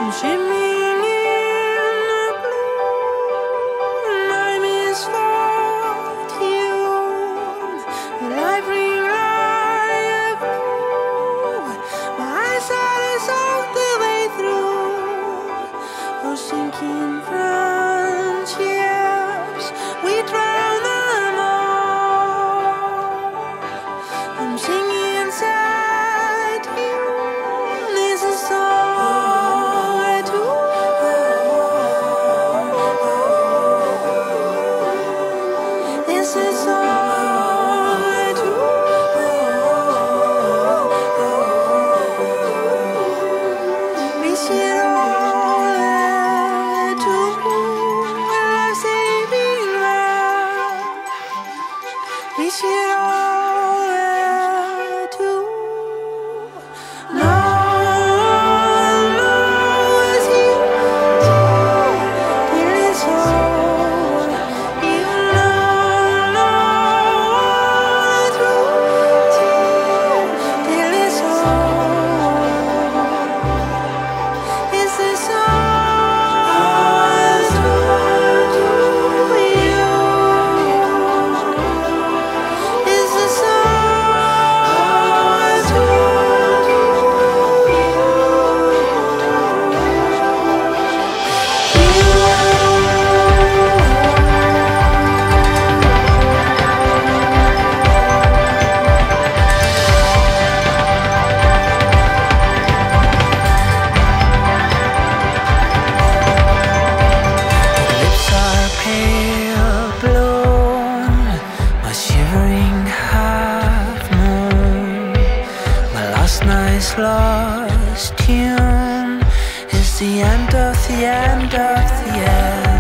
shimmering in the blue. I'm is for you. Life rewrite blue. My eyesight is all the way through. Oh, sinking friendships, we drown them all. I'm singing inside you. This is all I do. This is all I do. Miss it all I do. When I'm saving love. Miss it all I do. No one knows you till it's over. You know till it's over. Is this all I do you? Is this all I do lips are pale blown, my shivering half moon, my last night's lost tune is the end of the end of the end.